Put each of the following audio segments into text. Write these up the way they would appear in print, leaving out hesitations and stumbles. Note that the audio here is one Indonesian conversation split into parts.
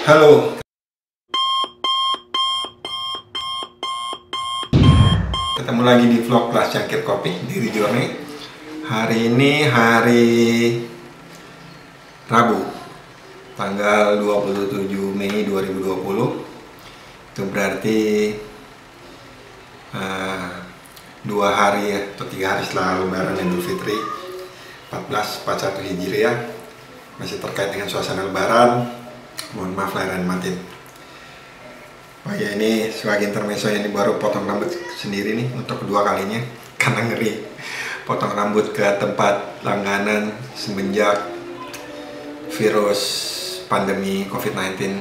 Halo, ketemu lagi di vlog kelas cangkir kopi di Journey. Hari ini hari Rabu, tanggal 27 Mei 2020. Itu berarti 2 hari atau 3 hari setelah Lebaran Idul Fitri 1441 Hijriah. Masih terkait dengan suasana Lebaran. Mohon maaf lahir dan batin. Oh ya, ini sebagai intermezzo, ini baru potong rambut sendiri nih untuk kedua kalinya karena ngeri potong rambut ke tempat langganan semenjak virus pandemi COVID-19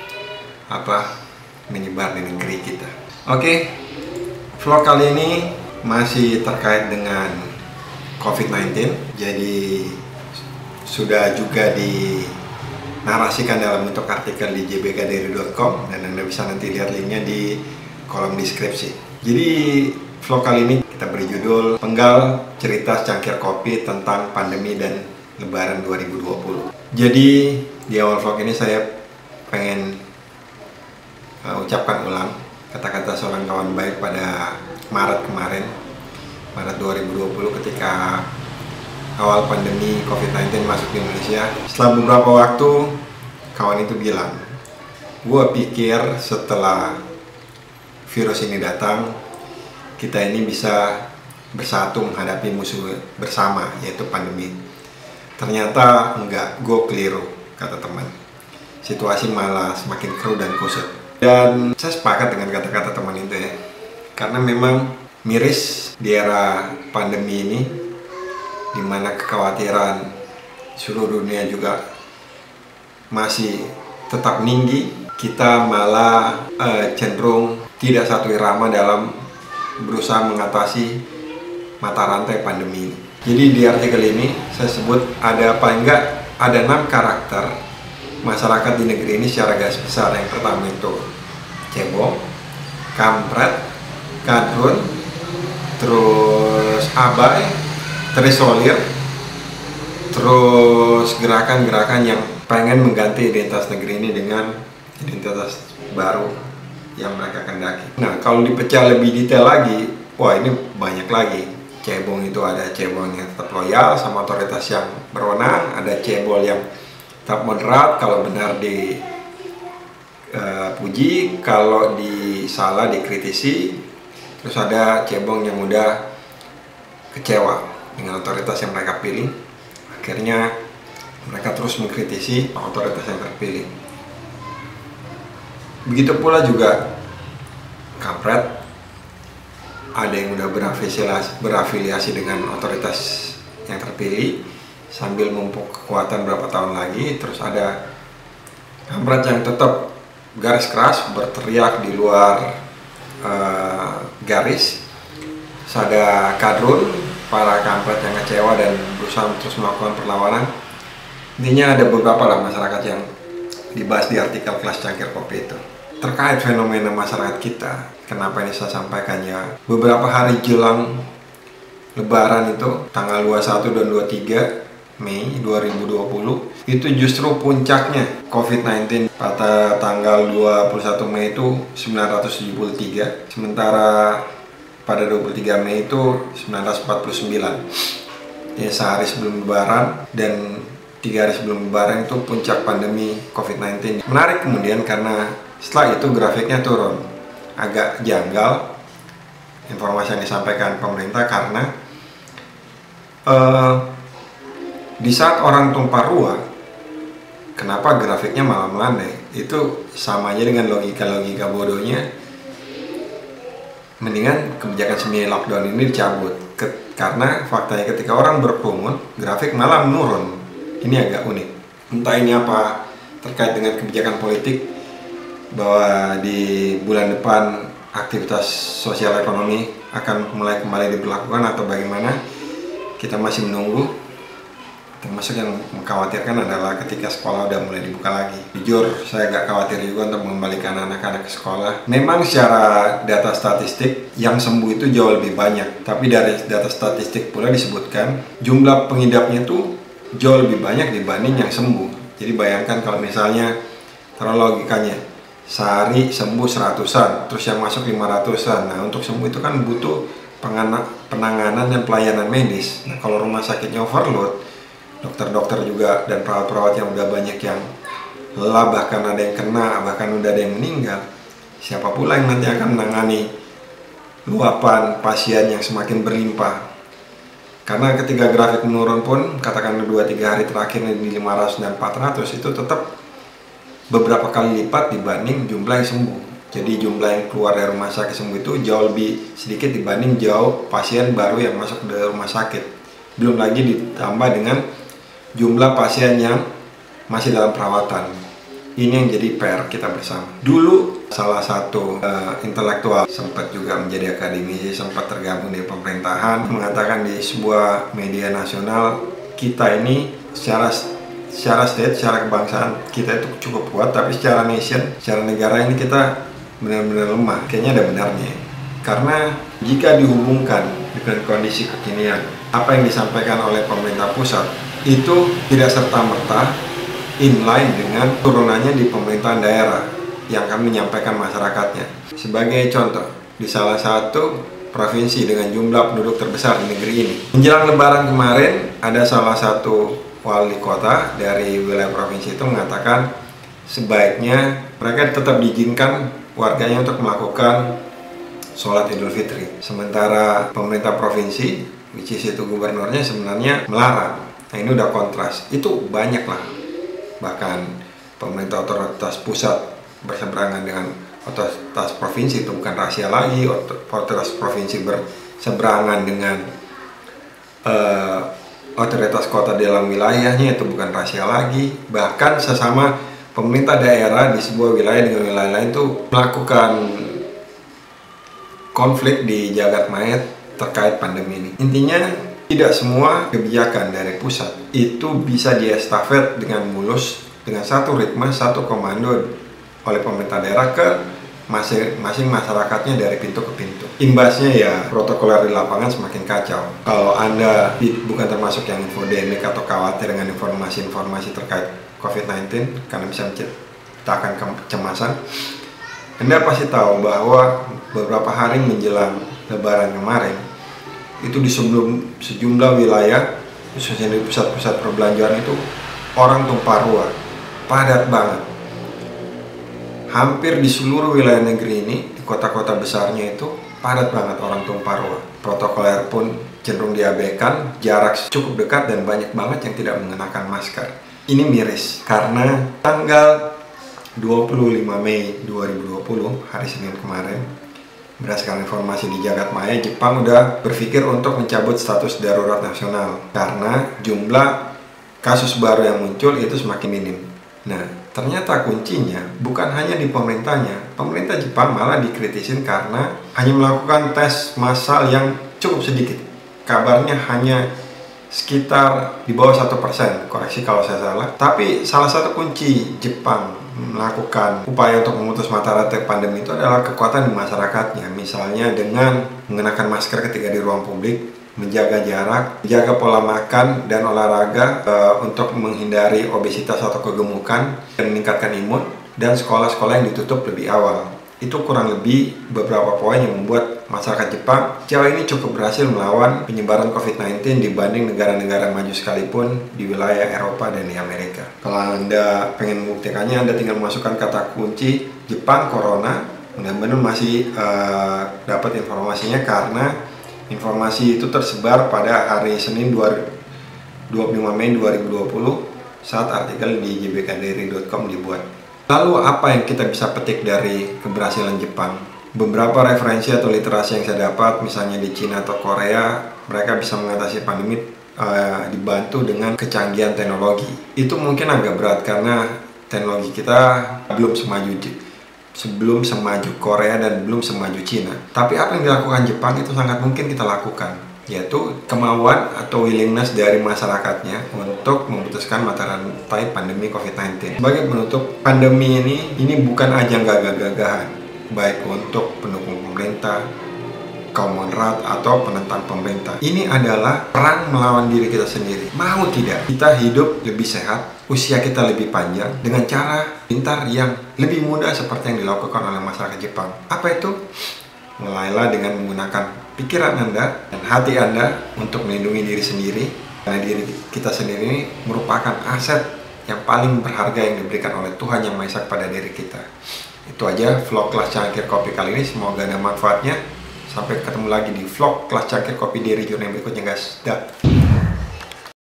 menyebar di negeri kita. Oke, vlog kali ini masih terkait dengan COVID-19. Jadi sudah juga dinarasikan dalam bentuk artikel di jbkdari.com dan Anda bisa nanti lihat linknya di kolom deskripsi. Jadi vlog kali ini kita beri judul Penggal Cerita Cangkir Kopi tentang Pandemi dan Lebaran 2020. Jadi di awal vlog ini saya pengen ucapkan ulang kata-kata seorang kawan baik pada Maret kemarin, Maret 2020, ketika awal pandemi COVID-19 masuk di Indonesia. Setelah beberapa waktu, kawan itu bilang, "Gua pikir setelah virus ini datang, kita ini bisa bersatu menghadapi musuh bersama, yaitu pandemi." Ternyata enggak, gue keliru, kata teman. Situasi malah semakin keruh dan kusut. Dan saya sepakat dengan kata-kata teman itu ya, karena memang miris di era pandemi ini, di mana kekhawatiran seluruh dunia juga masih tetap tinggi, kita malah cenderung tidak satu irama dalam berusaha mengatasi mata rantai pandemi ini. Jadi di artikel ini saya sebut ada paling enggak ada 6 karakter masyarakat di negeri ini secara garis besar. Yang pertama itu cebong, kampret, kadrun, terus abai, terisolir, terus gerakan-gerakan yang pengen mengganti identitas negeri ini dengan identitas baru yang mereka kendaki. Nah, kalau dipecah lebih detail lagi, wah ini banyak lagi. Cebong itu ada cebong yang tetap loyal sama otoritas yang berwenang, ada cebol yang tetap moderat, kalau benar dipuji, kalau salah dikritisi, terus ada cebong yang mudah kecewa dengan otoritas yang mereka pilih, akhirnya mereka terus mengkritisi otoritas yang terpilih. Begitu pula juga kampret, ada yang udah berafiliasi dengan otoritas yang terpilih sambil mumpuk kekuatan berapa tahun lagi. Terus ada kampret yang tetap garis keras berteriak di luar garis. Terus ada kadrun, para kampret yang kecewa dan berusaha terus melakukan perlawanan. Intinya ada beberapa lah masyarakat yang dibahas di artikel kelas cangkir kopi itu. Terkait fenomena masyarakat kita, kenapa ini saya sampaikan ya, beberapa hari jelang Lebaran itu, tanggal 21 dan 23 Mei 2020, itu justru puncaknya COVID-19. Pada tanggal 21 Mei itu 973, sementara pada 23 Mei itu 949. Ya, sehari sebelum Lebaran dan 3 hari sebelum Lebaran itu puncak pandemi COVID-19. Menarik kemudian karena setelah itu grafiknya turun. Agak janggal informasi yang disampaikan pemerintah karena di saat orang tumpah ruah, kenapa grafiknya malah melandai? Itu sama aja dengan logika-logika bodohnya. Mendingan kebijakan semi lockdown ini dicabut, karena faktanya ketika orang berkerumun, grafik malah menurun. Ini agak unik. Entah ini apa terkait dengan kebijakan politik, bahwa di bulan depan aktivitas sosial ekonomi akan mulai kembali diberlakukan atau bagaimana, kita masih menunggu. Termasuk yang mengkhawatirkan adalah ketika sekolah udah mulai dibuka lagi. Jujur, saya agak khawatir juga untuk mengembalikan anak-anak ke sekolah. Memang secara data statistik, yang sembuh itu jauh lebih banyak. Tapi dari data statistik pula disebutkan, jumlah pengidapnya itu jauh lebih banyak dibanding yang sembuh. Jadi bayangkan kalau misalnya Taruh logikanya, sehari sembuh 100-an, terus yang masuk 500-an. Nah, untuk sembuh itu kan butuh penanganan dan pelayanan medis. Nah, kalau rumah sakitnya overload, dokter-dokter juga dan perawat-perawat yang udah banyak yang lelah, bahkan ada yang kena, bahkan udah ada yang meninggal, siapa pula yang nanti akan menangani luapan pasien yang semakin berlimpah? Karena ketika grafik menurun pun, katakan 2-3 hari terakhir di 500 dan 400, itu tetap beberapa kali lipat dibanding jumlah yang sembuh. Jadi jumlah yang keluar dari rumah sakit sembuh itu jauh lebih sedikit dibanding jauh pasien baru yang masuk ke rumah sakit. Belum lagi ditambah dengan jumlah pasien yang masih dalam perawatan. Ini yang jadi PR kita bersama. Dulu salah satu intelektual, sempat juga menjadi akademisi, sempat tergabung di pemerintahan, mengatakan di sebuah media nasional, kita ini secara state, secara kebangsaan kita itu cukup kuat, tapi secara nation, secara negara ini kita benar-benar lemah. Kayaknya ada benarnya. Karena jika dihubungkan dengan kondisi kekinian, apa yang disampaikan oleh pemerintah pusat itu tidak serta-merta inline dengan turunannya di pemerintahan daerah yang kami menyampaikan masyarakatnya. Sebagai contoh, di salah satu provinsi dengan jumlah penduduk terbesar di negeri ini, menjelang Lebaran kemarin ada salah satu wali kota dari wilayah provinsi itu mengatakan sebaiknya mereka tetap diizinkan warganya untuk melakukan sholat Idul Fitri. Sementara pemerintah provinsi, which is itu gubernurnya, sebenarnya melarang. Nah, ini udah kontras. Itu banyak lah. Bahkan pemerintah otoritas pusat berseberangan dengan otoritas provinsi, itu bukan rahasia lagi. Otoritas provinsi berseberangan dengan otoritas kota dalam wilayahnya, itu bukan rahasia lagi. Bahkan sesama pemerintah daerah di sebuah wilayah dengan wilayah lain itu melakukan konflik di jagat maya terkait pandemi ini. Intinya tidak semua kebijakan dari pusat itu bisa diestafet dengan mulus, dengan satu ritme, satu komando oleh pemerintah daerah ke masing-masing masyarakatnya dari pintu ke pintu. Imbasnya ya protokoler di lapangan semakin kacau. Kalau Anda bukan termasuk yang infodemik atau khawatir dengan informasi-informasi terkait COVID-19 karena bisa menciptakan kecemasan, Anda pasti tahu bahwa beberapa hari menjelang Lebaran kemarin itu di sejumlah wilayah, khususnya di pusat-pusat perbelanjaan itu orang tumpah ruah, padat banget. Hampir di seluruh wilayah negeri ini, di kota-kota besarnya itu padat banget orang tumpah ruah. Protokoler pun cenderung diabaikan, jarak cukup dekat dan banyak banget yang tidak mengenakan masker. Ini miris karena tanggal 25 Mei 2020, hari Senin kemarin, berdasarkan informasi di jagat maya, Jepang udah berpikir untuk mencabut status darurat nasional karena jumlah kasus baru yang muncul itu semakin minim. Nah, ternyata kuncinya bukan hanya di pemerintahnya. Pemerintah Jepang malah dikritisin karena hanya melakukan tes massal yang cukup sedikit. Kabarnya hanya sekitar di bawah 1%, koreksi kalau saya salah. Tapi salah satu kunci Jepang melakukan upaya untuk memutus mata rantai pandemi itu adalah kekuatan di masyarakatnya. Misalnya dengan mengenakan masker ketika di ruang publik, menjaga jarak, menjaga pola makan dan olahraga untuk menghindari obesitas atau kegemukan dan meningkatkan imun, dan sekolah-sekolah yang ditutup lebih awal. Itu kurang lebih beberapa poin yang membuat masyarakat Jepang sejauh ini cukup berhasil melawan penyebaran COVID-19 dibanding negara-negara maju sekalipun di wilayah Eropa dan di Amerika. Kalau Anda pengen membuktikannya, Anda tinggal masukkan kata kunci Jepang Corona, benar-benar masih dapat informasinya karena informasi itu tersebar pada hari Senin 25 Mei 2020 saat artikel di jbkdaily.com dibuat. Lalu apa yang kita bisa petik dari keberhasilan Jepang? Beberapa referensi atau literasi yang saya dapat, misalnya di Cina atau Korea, mereka bisa mengatasi pandemi dibantu dengan kecanggihan teknologi. Itu mungkin agak berat karena teknologi kita belum semaju Korea dan belum semaju Cina. Tapi apa yang dilakukan Jepang itu sangat mungkin kita lakukan, yaitu kemauan atau willingness dari masyarakatnya untuk memutuskan mata rantai pandemi COVID-19. Sebagai penutup, pandemi ini bukan ajang gagah-gagahan, baik untuk pendukung pemerintah, kaum moderat, atau penentang pemerintah. Ini adalah perang melawan diri kita sendiri. Mau tidak, kita hidup lebih sehat, usia kita lebih panjang dengan cara pintar yang lebih mudah seperti yang dilakukan oleh masyarakat Jepang. Apa itu? Mulailah dengan menggunakan pikiran Anda dan hati Anda untuk melindungi diri sendiri. Karena diri kita sendiri ini merupakan aset yang paling berharga yang diberikan oleh Tuhan Yang Maha Esa kepada diri kita. Itu aja vlog kelas cangkir kopi kali ini, semoga ada manfaatnya. Sampai ketemu lagi di vlog kelas cangkir kopi dari jurnal berikutnya guys. Dah.